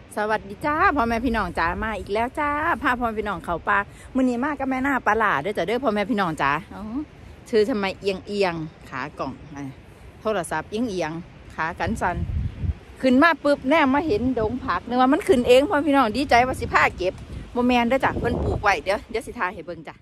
สวัสดีจ้าพ่อแม่พี่น้องจ้ามาอีกแล้วจ้าพาพ่อแม่พี่น้องเขาปลามื้อนี้มากับแม่หน้าปลาหลาด้วยจ้ะเด้อพ่อแม่พี่น้องจ้าชื่อทำไมเอียงขากล่องโทรศัพท์เอียงขากันสันขึ้นมาปุ๊บแน่มาเห็นดงผักนึกว่ามันขึ้นเองพ่อพี่น้องดีใจว่าสิพาเก็บโมแมนเด้อจ้ะเพิ่นปลูกไว้เดี๋ยวสิทาให้เบิ่งจ้ะ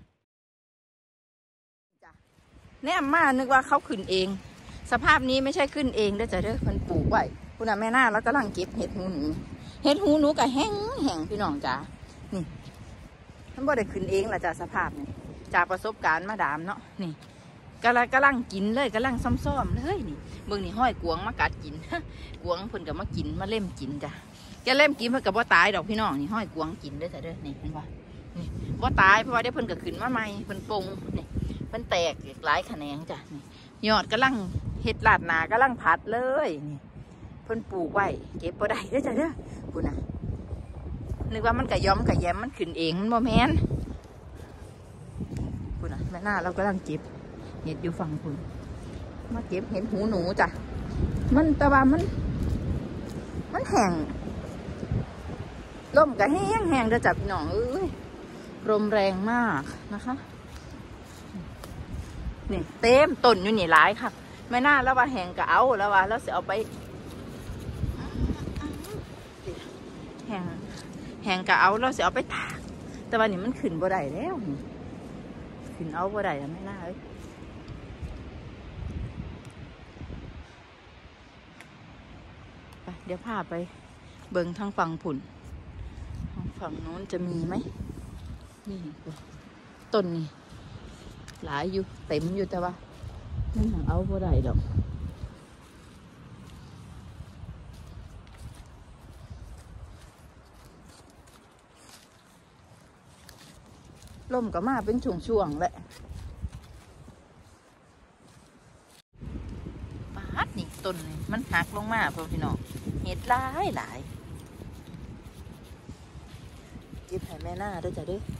แน่มานึกว่าเขาขึ้นเองสภาพนี้ไม่ใช่ขึ้นเองเด้อจ้ะเด้อเพิ่นปลูกไว้คุณแม่หน้าแล้วกำลังเก็บเห็ดหูหนูก็แห้งพี่น้องจ้านี่มันบ่ได้ขึ้นเองละจ้าสภาพนี่จากประสบการณ์มาดามเนาะนี่กำลังกินเลยกำลังซ้อมเลยนี่เบิ่งนี่ห้อยกวงมากัดกิน กวงเพิ่นก็มากินมาเล่มกินจ้ะแกเล่มกินเพิ่นก็บ่ตายดอกพี่น้องนี่ห้อยกวงกินเด้อจ้ะเด้อนี่เห็นป่ะนี่บ่ตายเพราะว่าเดี๋ยวเพิ่นก็ขึ้นมาใหม่เพิ่นปงนี่เพิ่นแตกหลายแขนงจ้ะนี่ยอดกำลังเห็ดลาดหนากำลังผัดเลยนี่เพิ่นปลูกไว้เก็บบ่ได้เด้อจ้ะเด้อคุณน่ะนึกว่ามันกะย้อมกะแย้มมันขึ้นเองมันบ่แม่นคุณน่ะแม่หน้าเรากำลังเก็บเห็ดอยู่ฝั่งคุณมาเก็บเห็ดหูหนูจ้ะมันแต่ว่ามันแห้งลมกะแห้งเด้อจ้ะพี่น้องเอ้ยลมแรงมากนะคะนี่เต็มต้นอยู่นี่หลายค่ะแม่หน้าแล้วว่าแห้งกะเอาแล้วว่าแล้วสิเอาไปแห้งกะเอาเราสิเอาไปตากแต่วันนี้มันขึ้นบ่ได้แล้วขึ้นเอาบ่ได้แล้วไม่น่าเลยไปเดี๋ยวพาไปเบิ่งทางฝั่งผุ่นทางฝั่งโน้นจะมีไหมนี่ต้นนี่หลายอยู่เต็มอยู่แต่ว่ามันหาเอาบ่ได้ดอกลมก็มาเป็นช่วงๆแหละปาดนี่ต้นนี่มันหักลงมาพอพี่น้องเห็ดหลายเก็บให้แม่หน้าด้วยจ้ะเด้อ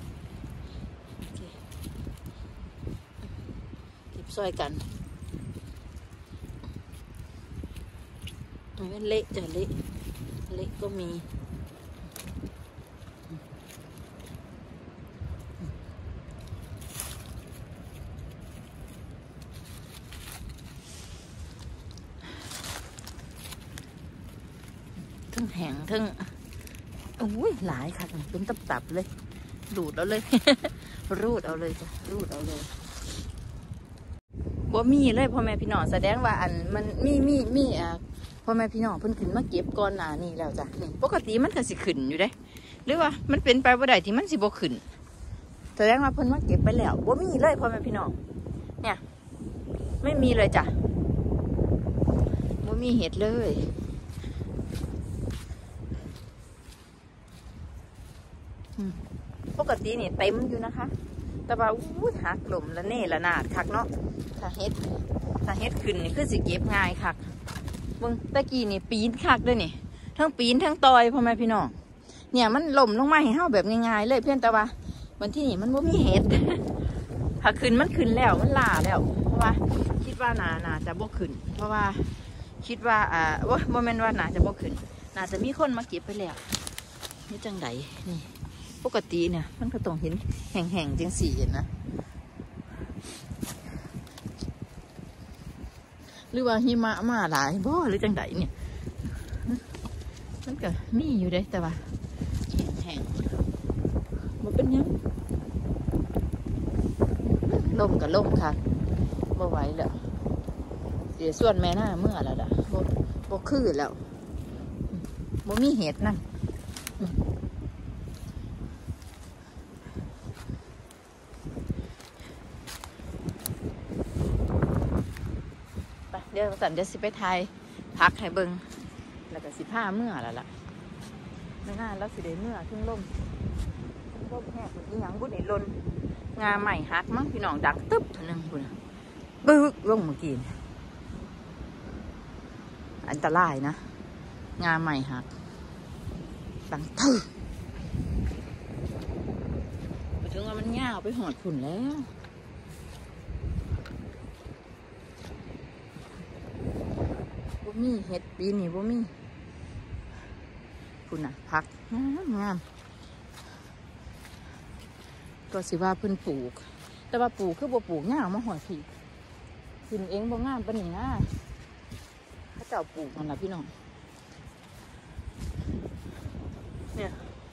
เก็บซอยกันมันเละจ้ะเละก็มีทั้งแห้งทั้งอุ้ยหลายค่ะเป็นตับเลยดูดเอาเลย รูดเอาเลยจ้ะรูดเอาเลยบ่มีเลยพ่อแม่พี่น้องแสดงว่าอันมันมีพ่อแม่พี่น้องเพิ่นขึ้นมาเก็บก่อนหน้านี้แล้วจ้ะนี่ปกติมันก็สิขึ้นอยู่เด้หรือว่ามันเป็นไปบ่ได้ที่มันสิบ่ขึ้นแสดงว่าเพิ่นมาเก็บไปแล้วบ่มีเลยพ่อแม่พี่น้องเนี่ยไม่มีเลยจ้ะบ่มีเห็ดเลยปกตินี่เต็มอยู่นะคะแต่ว่าหักลมละเน่ละนาดคักเนาะถ้าเฮ็ดขึ้นนี่คือสิเก็บง่ายคักเบิ่งตะกี้นี่ปีนคักด้วยนี่ทั้งปีนทั้งตอยพ่อแม่พี่น้องเนี่ยมันล่มลงมาให้เฮาแบบง่ายๆเลยเพียงแต่ว่าวันที่นี่มันบ่มีเห็ด ถ้าขึ้นมันขึ้นแล้วมันล่าแล้วเพราะว่าคิดว่าน่าจะบ่ขึ้นเพราะว่าคิดว่าบ่แม่นว่าน่าจะบ่ขึ้นน่าจะมีคนมาเก็บไปแล้วนี่จังไดนี่ปกติเนี่ยมันก็ต้องเห็นแห้งๆจังสี่นะหรือว่าหิมะมาหลายบ่หรือจังไดเนี่ยมันก็มีอยู่ได้แต่ว่าแห้งๆมันเป็นยังล่มกับล่มค่ะบ่ไหวแล้วเสียส่วนแม่หน้าเมื่อแล้วล่ะบ่คือแล้วบ่มีเห็ดนั่นเดี๋ยวสันจะสิไปไทยพักให้เบิงแล้วก็15เมื่อแล้วล่ะไม่น่าแล้วสิได้เมื่อขึ้นล่มแห้งอีหยังบุญไอ้ลนงาใหม่หักมั้งพี่น้องดังตึ๊บทีนึงคุณบึ้กลงเมื่อกี้อันตรายนะงาใหม่หักดังตึ๊บไปถึงว่ามันง่าวไปหอดฝุ่นแล้วบ่มีเห็ดปีนี่บ่มีคุณน่ะพักงามก็สิว่าเพิ่นปลูกแต่ว่าปลูกคือบ่ปลูกง่ามมาหอยผีขึ้นเองบ่งามปานนี้นะเขาเจ้าปลูกนั่นล่ะพี่น้องเนี่ย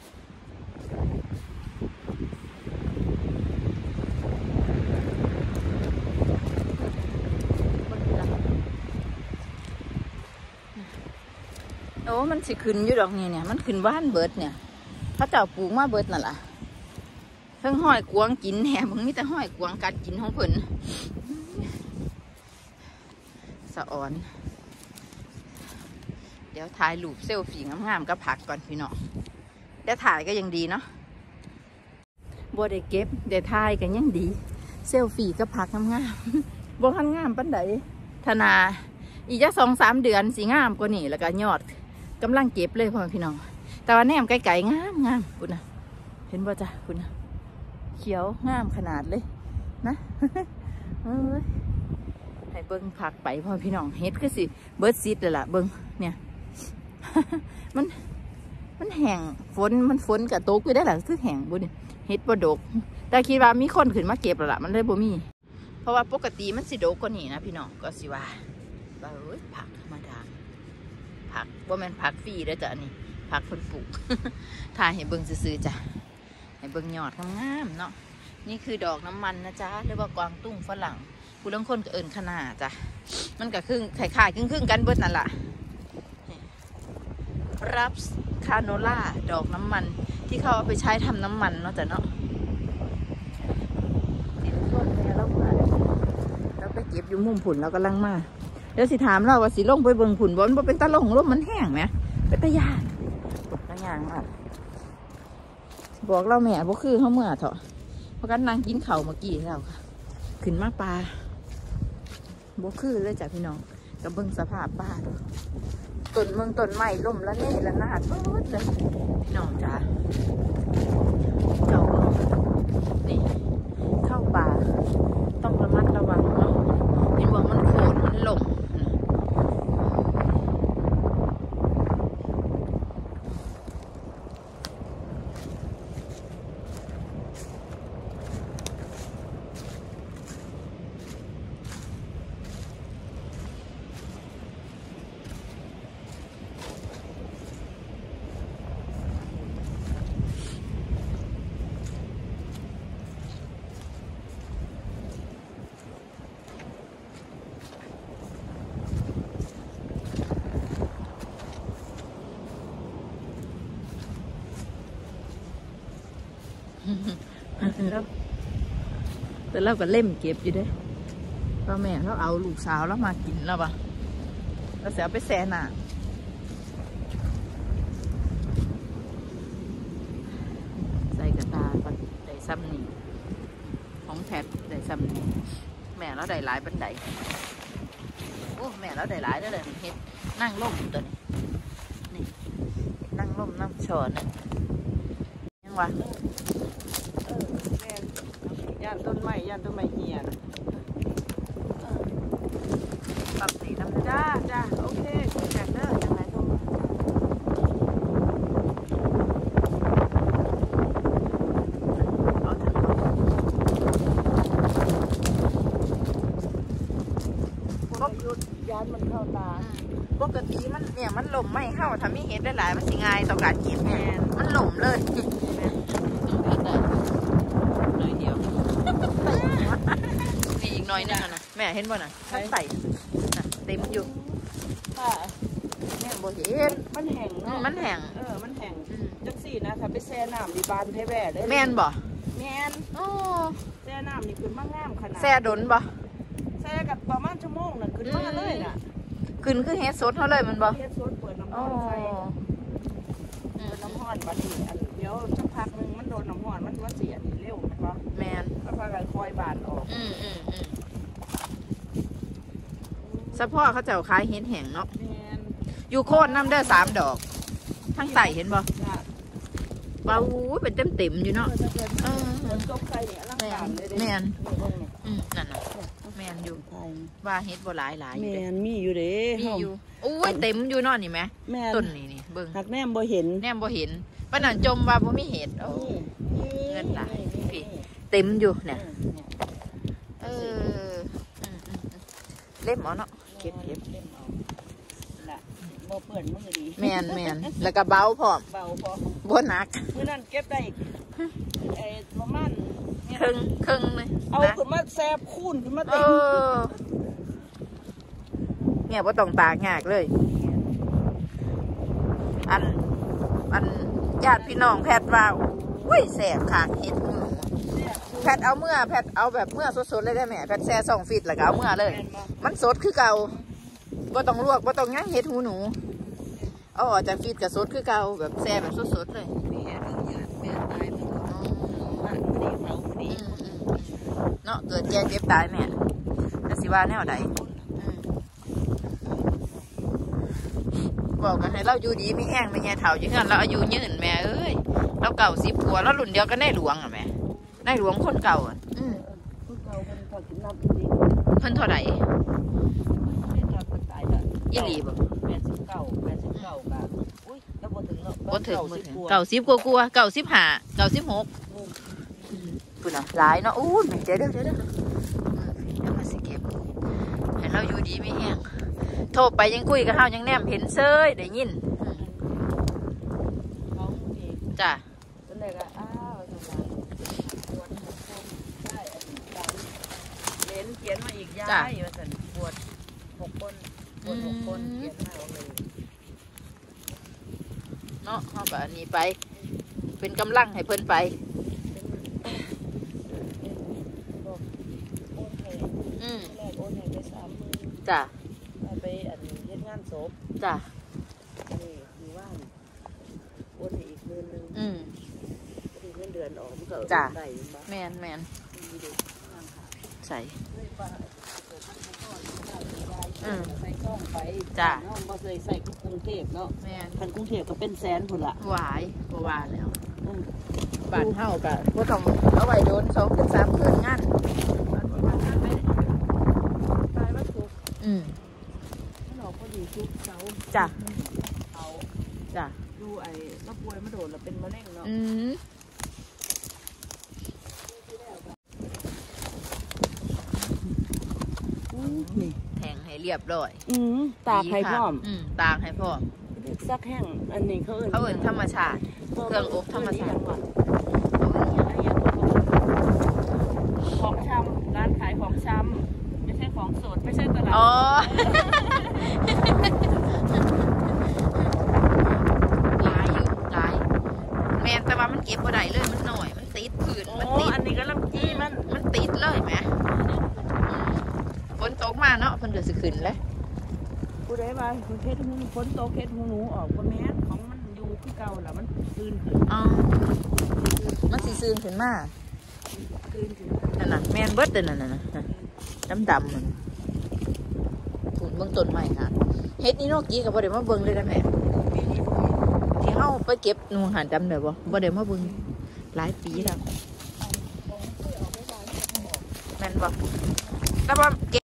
โอ้มันสิขึ้นอยู่ดอกนี่เนี่ยมันขึ้นบ้านเบิดเนี่ยเขาเจ้าปลูกมาเบิดนั่นล่ะเพิ่งห้อยกวางกินแหมมีแต่ห้อยกวางกัดกินของเพิ่นสะอ่อนเดี๋ยวถ่ายรูปเซลฟี่งามๆก็ผักก่อนพี่น้องเดี๋ยวถ่ายก็ยังดีเนาะบัวได้เก็บเดี๋ยวถ่ายก็ยังดีเซลฟี่ก็ผักงามๆบัวคันงามปันใดธนาอีกจะ2-3 เดือนสีงามกว่านี่แล้วก็ยอดกำลังเก็บเลยพ่อพี่น้องแต่ว่าแนมไก่ๆงามคุณนะเห็นบ่จ้ะคุณนะเขียวงามขนาดเลยนะให้เบิ้งผักไปพ่อพี่น้องเฮ็ดคือสิเบิร์ดซีดเลยล่ะเบิ้งเนี่ย มันแห้งฝนกับตกไปได้หล่ะคือแห้งบุญเฮ็ดบ่ดกแต่คิดว่ามีคนขึ้นมาเก็บแล้วล่ะมันเลยบ่มีเพราะว่าปกติมันสิดกกว่านี้นะพี่น้องก็สิว่าผักธรรมดาผักบ่แม่นผักฟรีเด้อจ้ะนี่ผักคนปลูก ถ่ายให้เบิ้งซื่อๆจ้ะให้เบิ้งยอดงามๆเนาะนี่คือดอกน้ำมันนะจ๊ะหรือว่ากวางตุ้งฝรั่งผู้ลางคนก็เอิ้นคะน้าจ้ะมันก็ครึ่งคล้ายๆครึ่งกันเบิดนั่นล่ะรับคาโนล่าดอกน้ำมันที่เขาเอาไปใช้ทำน้ำมันเนาะจ้ะเนาะติดต้นแล้วเราไปเก็บอยู่มุมผุนเรากำลังมาเดี๋ยวสิถามเราว่าสิลงไปเบิ่งผุนบนเป็นตะลงร่มมันแห้งไหมเป็นตะยานตะยานมากบอกเราแม่บ่คือเขาเมื่อเถอะเพราะกันนางกินเข่าเมื่อกี้แล้วค่ะขึ้นมาปลาบ่คือเลยจ้ะพี่น้องกับเบิ่งสภาพปลาต้นเมืองต้นไม้ล่มแล้วนี่ละนาดเบิดเลยพี่น้องจ้าเจ้านี่เข้าป่าต้องระมัดระวังเนาะเห็นว่ามันโขดมันหล่มแต่เราก็เล่มเก็บอยู่ด้วยพ่อแม่เราเอาลูกสาวแล้วมากินแล้วปะเราเสียไปแซ่น่ะใส่กระตาก่อนได้ซ้ำนี่ของแพทได้ซ้ำนี่แม่เราได้หลายบันไดโอ้แม่เราได้หลายได้เลยเฮ็ดนั่งล่มตัวนี้นี่นั่งล่มน้ำชอนนี่ยังวะย่านต้นไม้เหี่ยนะปรับสีน้ำจ้าโอเคแกนเดอร์จังไรทุกยานมันเข้าตาปกติมันเนี่ยมันหล่มไม่เข้าทำให้เห็นได้หลายมันสิง่ายต่อการเก็บเนี่ยมันหล่มเลยนี่อีกน้อยนึงนะแม่เห็นบ่น่ะทั้งใส่เต็มอยู่แม่บ่เห็นมันแห้งเนาะมันแห้งมันแห้งจังสี่นะถ้าไปแช่น้ำดีบานแท้แว่เลยแม่นบ่แม่นแช่น้ำนี่ขึ้นมางามขนาดแช่ดนบ่แช่กับประมาณชั่วโมงน่ะขึ้นมาเลยน่ะขึ้นคือเฮ็ดสดเท่าเลยมันบ่เฮ็ดสดเปิดน้ำร้อนใส่น้ำร้อนบัดนี้เดี๋ยวสักพักนึงมันโดนน้ำร้อนมันเสียเร็วมันบ่แม่นแล้วพากันคอยบานออกสะโพกเขาเจ้าขายเฮ็ดแห้งเนาะอยู่โคตรน้ำเด้อ3 ดอกทั้งใส่เห็นบ่ว้าวเป็นเต็มอยู่เนาะแม่นนั่นน่ะแม่นอยู่ว่าเฮ็ดบ่หลายแม่นมีอยู่เด้มีอยู่โอ้ยเต็มอยู่เนาะนี่ไหมต้นนี่เบิ่งหักแนมบ่เห็นแนมบ่เห็นปานนั้นจมว่าบ่มีเห็ดโอ้เงินหลายพี่เต็มอยู่เนี่ยเล่มเอาเนาะเก็บเล่มเอาน่ะบ่เปื้อนมือดีแมนแล้วก็เบาพร้อมเบาพอบ่หนักมื้อนั้นเก็บได้ประมาณครึ่งเลยเอานะขึ้นมาแซบคูนขึ้นมาเอเต็มอเนี่ยบ่ต้องตากยากเลยอันญาติพี่น้องแพทย์ว่าอุ้ยแสบค่ะเห็ดหูหนูแพทย์เอาแบบเมื่อสดๆเลยได้ไหมแพทย์แช่2 ฟีตแล้วก็เอาเมื่อเลย มันสดคือเก่าบ่ต้องลวกบ่ต้องย่างเห็ดหูหนูเอาออกจากฟีตกับสดคือเก่าแบบแช่แบบสดๆเลยแม่ตายมันดีเผาดีเนาะเกิดแก่เจ็บตายแม่แต่สิว่าแนวใดบอกกันให้เราอยู่ดีมีแห้งไม่แง่เถ่าอยู่เฮือนเราอายุยืนแม่เอ้ยเรา90 กว่าแล้วรุ่นเดียวกันได้หลวงอ่ะแม่ได้หลวงคนเก่าอ่ะคนเก่าคนเก่าถึงนับจริงเพิ่นเท่าไหร่ไม่ตายคนตายแล้วยี่หลีบ่ 89กับอุ้ยแล้วบ่ถึงแล้วบ่ถึง90 กว่า95 96ปุ่นอ่ะหลายเนาะอู้เดี๋ยวมาสิเก็บให้เราอยู่ดีมีแห้งโทรไปยังคุยกับเฮายังแนมเห็นเซยได้ยินเขาเองจ้ะตอนแรกก็อ้าวจังหวะปวดได้เล่นเขียนมาอีกย้ายว่าซั่นปวด6 คนปวด6 คนเขียนมาเอาเลยเนาะเฮาก็อันนี้ไป เป็นกำลังให้เพิ่นไปโอนให้แรกโอนให้ไป30,000 จ้ะไปเฮ็ดงานศพจ้ะนี่คือว่าโอนให้อีกเดือนนึงเงินเดือนออกมันก็ได้บ่แมนใส่ใส่กล้องไปจ้ะน้องบ่เคยใส่กรุงเทพเนาะแมนคันกรุงเทพก็เป็นแสนพุ่นล่ะหวายบ่ว่าแล้วบ้านเฮาก็บ่ต้องเอาไว้โดน2-3 คืนงานมันออกพอดีทุกเสาจ้ะเอาจ้ะดูเราป่วยมาโดนแล้วเป็นมะเร็งเนาะ นี่แทงให้เรียบร้อยตากให้พร้อมตากให้พร้อมซักแห้งอันนี้เขาเอิ้นธรรมชาติเครื่องอบธรรมชาติของชำร้านขายของชำไม่ใช่ของสดไม่ใช่ตลาดอ๋อหลายแมนแต่ว่ามันเก็บบ่ได้เลยมันหน่อยมันติดผืนมันติดอันนี้ก็ลำจี้มันติดเลยไหมฝนตกมาเนาะเพิ่นก็สิขึ้นเลยผู้ใดว่าคนเพชรหูฝนตกเพชรหูหนูออกบ่แม่นของมันอยู่คือเก่าล่ะมันคืนขึ้นอ๋อมันสิซึมขึ้นมาคืนขึ้นนั่นน่ะแมนเบิดเด้อนั่นน่ะดำมันฝุ่นเบิ่งต้นไม้ค่ะเฮ็ดนี่นกกี้ก็บ่ได้มาเบิ่งเลยนะแม่ที่เฮาไปเก็บหนูหันจำได้บ่ได้มาเบิ่งหลายปีแล้วแม่นบ่แต่ว่า